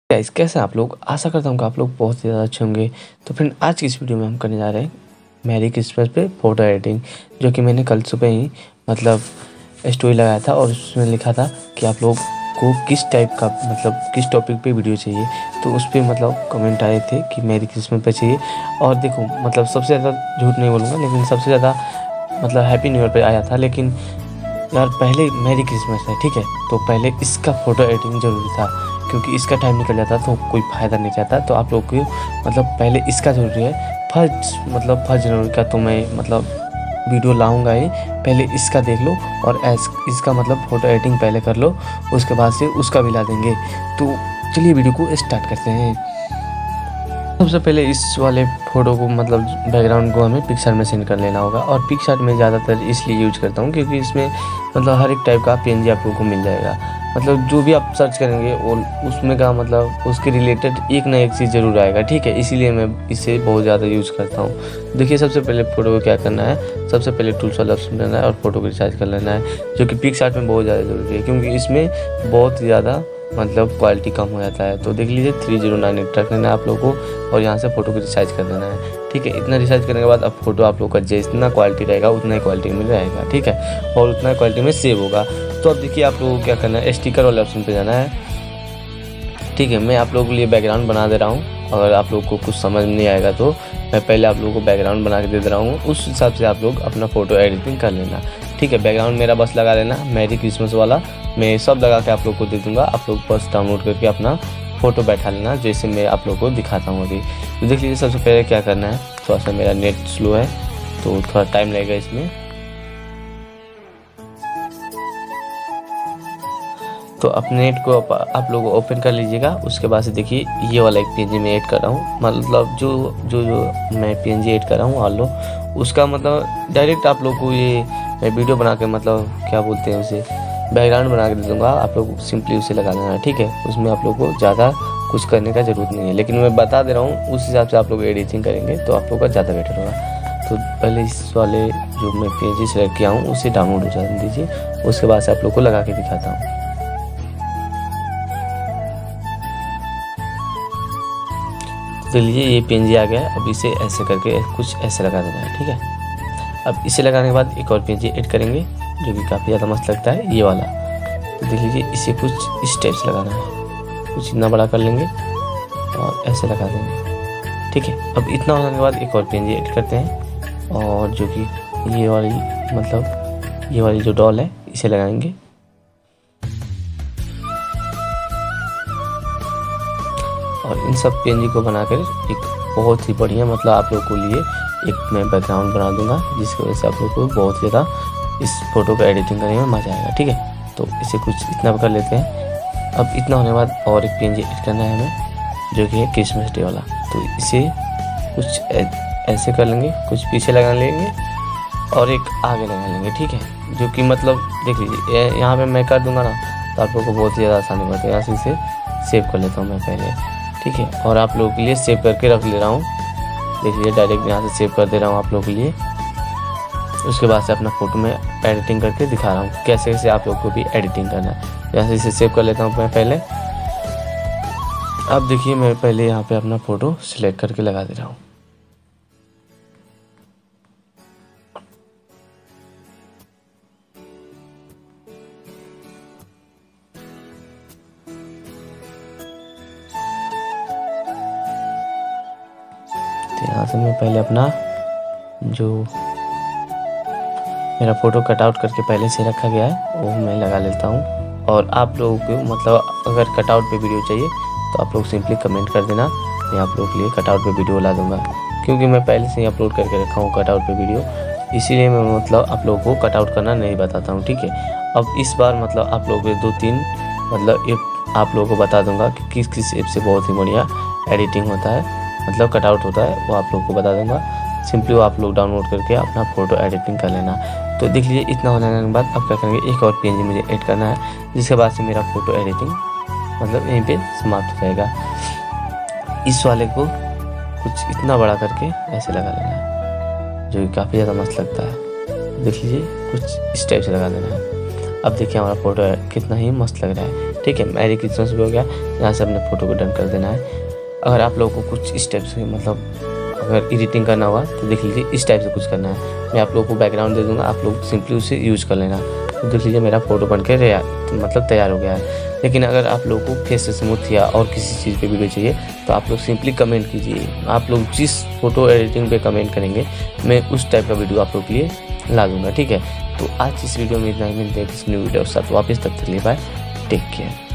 Guys कैसे हैं आप लोग। आशा करता हूँ कि आप लोग बहुत ज़्यादा अच्छे होंगे। तो फ्रेंड आज की इस वीडियो में हम करने जा रहे हैं मैरी क्रिसमस पे फ़ोटो एडिटिंग, जो कि मैंने कल सुबह ही स्टोरी लगाया था और उसमें लिखा था कि आप लोग को किस टाइप का किस टॉपिक पे वीडियो चाहिए। तो उस पर कमेंट आए थे कि मैरी क्रिसमस पे चाहिए। और देखो सबसे ज़्यादा झूठ नहीं बोलूँगा, लेकिन सबसे ज़्यादा हैप्पी न्यू ईयर पे आया था। लेकिन यार पहले मैरी क्रिसमस है, ठीक है, तो पहले इसका फ़ोटो एडिटिंग ज़रूरी था, क्योंकि इसका टाइम निकल जाता तो कोई फ़ायदा नहीं रहता। तो आप लोग को पहले इसका ज़रूरी है। फर्स्ट जनवरी का तो मैं वीडियो लाऊंगा ही, पहले इसका देख लो और इसका फ़ोटो एडिटिंग पहले कर लो, उसके बाद से उसका भी ला देंगे। तो चलिए वीडियो को स्टार्ट करते हैं। सबसे पहले इस वाले फ़ोटो को बैकग्राउंड को हमें पिक्सआर्ट में सेंड कर लेना होगा। और पिक्सआर्ट में ज़्यादातर इसलिए यूज करता हूँ क्योंकि इसमें हर एक टाइप का पीएनजी आप लोगों को मिल जाएगा। जो भी आप सर्च करेंगे वो उसमें का उसके रिलेटेड एक ना एक चीज़ ज़रूर आएगा, ठीक है। इसीलिए मैं इसे बहुत ज़्यादा यूज़ करता हूँ। देखिए सबसे पहले फ़ोटो को क्या करना है, सबसे पहले टूल्स वाला ऑप्शन लेना है और फ़ोटो को रिचार्ज कर लेना है, जो कि पिक्सआर्ट में बहुत ज़्यादा ज़रूरी है क्योंकि इसमें बहुत ज़्यादा क्वालिटी कम हो जाता है। तो देख लीजिए 3098 रख लेना है आप लोगों को और यहाँ से फ़ोटो को रिसाइज कर देना है, ठीक है। इतना रिसाइज करने के बाद अब फोटो आप लोग का जितना क्वालिटी रहेगा उतना ही क्वालिटी में रहेगा, ठीक है, और उतना क्वालिटी में सेव होगा। तो अब देखिए आप लोगों को क्या करना है, स्टिकर वाले ऑप्शन पे जाना है, ठीक है। मैं आप लोगों के लिए बैकग्राउंड बना दे रहा हूँ। अगर आप लोग को कुछ समझ नहीं आएगा तो मैं पहले आप लोगों को बैकग्राउंड बना के दे रहा हूँ, उस हिसाब से आप लोग अपना फ़ोटो एडिटिंग कर लेना, ठीक है। बैकग्राउंड मेरा बस लगा लेना मैरी क्रिसमस वाला, मैं सब लगा के आप लोग को दे दूँगा। आप लोग बस डाउनलोड करके अपना फ़ोटो बैठा लेना, जैसे मैं आप लोग को दिखाता हूँ अभी। तो देख लीजिए सबसे पहले क्या करना है, थोड़ा सा मेरा नेट स्लो है तो थोड़ा टाइम लगेगा इसमें। तो अपने नेट को आप लोग ओपन कर लीजिएगा। उसके बाद से देखिए ये वाला एक पीएनजी में ऐड कर रहा हूँ, जो मैं पीएनजी ऐड कर रहा हूँ लो उसका डायरेक्ट आप लोग को ये मैं वीडियो बना के क्या बोलते हैं उसे बैकग्राउंड बना के दे दूँगा। आप लोग सिंपली उसे लगा लेना है, ठीक है। उसमें आप लोग को ज़्यादा कुछ करने का ज़रूरत नहीं है, लेकिन मैं बता दे रहा हूँ उस हिसाब से आप लोग एडिटिंग करेंगे तो आप लोग का ज़्यादा बेटर होगा। तो पहले इस वाले जो मैं पीएनजी सेलेक्ट किया हूँ उसे डाउनलोड हो जाने दीजिए, उसके बाद से आप लोग को लगा के दिखाता हूँ। तो लीजिए ये पीएनजी आ गया है। अब इसे ऐसे करके कुछ ऐसे लगा देना है, ठीक है। अब इसे लगाने के बाद एक और पीएनजी ऐड करेंगे जो कि काफ़ी ज़्यादा मस्त लगता है, ये वाला। तो देख लीजिए इसे कुछ इस टाइप से लगाना है, कुछ इतना बड़ा कर लेंगे और ऐसे लगा देंगे, ठीक है। अब इतना होने के बाद एक और पीएनजी ऐड करते हैं और जो कि ये वाली जो डॉल है इसे लगाएंगे। और इन सब पीएनजी को बनाकर एक बहुत ही बढ़िया आप लोग को लिए एक मैं बैकग्राउंड बना दूंगा, जिसकी वजह से आप लोग को बहुत ज़्यादा इस फोटो को एडिटिंग करने में मज़ा आएगा, ठीक है। तो इसे कुछ इतना कर लेते हैं। अब इतना होने के बाद और एक पीएनजी ऐड करना है हमें, जो कि है क्रिसमस डे वाला। तो इसे कुछ ऐसे कर लेंगे, कुछ पीछे लगा लेंगे और एक आगे लगा लेंगे, ठीक है। जो कि देख लीजिए यहाँ पर मैं कर दूँगा ना तो आप लोग को बहुत ही ज़्यादा आसानी पड़ती है। यहाँ से इसे सेव कर लेता हूँ मैं पहले, ठीक है, और आप लोगों के लिए सेव करके रख ले रहा हूँ। देखिए डायरेक्ट यहाँ से सेव कर दे रहा हूँ आप लोगों के लिए। उसके बाद से अपना फ़ोटो में एडिटिंग करके दिखा रहा हूँ कैसे कैसे आप लोग को भी एडिटिंग करना है। यहाँ से इसे सेव कर लेता हूँ मैं पहले। अब देखिए मैं पहले यहाँ पे अपना फ़ोटो सिलेक्ट करके लगा दे रहा हूँ। तो यहाँ से मैं पहले अपना जो मेरा फ़ोटो कटआउट करके पहले से रखा गया है वो मैं लगा लेता हूँ। और आप लोगों को अगर कटआउट पे वीडियो चाहिए तो आप लोग सिंपली कमेंट कर देना, मैं आप लोगों के लिए कटआउट पे वीडियो ला दूँगा, क्योंकि मैं पहले से ही अपलोड करके रखा हूँ कटआउट पे वीडियो। इसीलिए मैं आप लोगों को कटआउट करना नहीं बताता हूँ, ठीक है। अब इस बार आप लोगों को 2-3 ऐप आप लोगों को बता दूँगा कि किस किस ऐप से बहुत ही बढ़िया एडिटिंग होता है, कटआउट होता है, वो आप लोग को बता दूंगा। सिंपली वो आप लोग डाउनलोड करके अपना फ़ोटो एडिटिंग कर लेना। तो देख लीजिए इतना होने के बाद अब क्या करेंगे, एक और पीएनजी मुझे ऐड करना है, जिसके बाद से मेरा फ़ोटो एडिटिंग यहीं पे समाप्त हो जाएगा। इस वाले को कुछ इतना बड़ा करके ऐसे लगा लेना है, जो कि काफ़ी ज़्यादा मस्त लगता है। देख लीजिए कुछ इस टाइप से लगा देना है। अब देखिए हमारा फ़ोटो कितना ही मस्त लग रहा है। ठीक है, मैरी क्रिसमस भी हो गया। यहाँ से अपने फ़ोटो को डन कर देना है। अगर आप लोगों को कुछ इस टाइप से मतलब अगर एडिटिंग करना हुआ तो देख लीजिए इस टाइप से कुछ करना है। मैं आप लोगों को बैकग्राउंड दे दूँगा, आप लोग सिंपली उसे यूज़ कर लेना। तो देख लीजिए मेरा फ़ोटो बन के तैयार हो गया है। लेकिन अगर आप लोगों को फेस स्मूथ या और किसी चीज़ पे वीडियो चाहिए तो आप लोग सिंपली कमेंट कीजिए। आप लोग जिस फ़ोटो एडिटिंग पे कमेंट करेंगे मैं उस टाइप का वीडियो आप लोग के लिए ला दूँगा, ठीक है। तो आज इस वीडियो में इतना ही। मिलते हैं किसी न्यू वीडियो के साथ वापस, तब तक के लिए बाय, टेक केयर।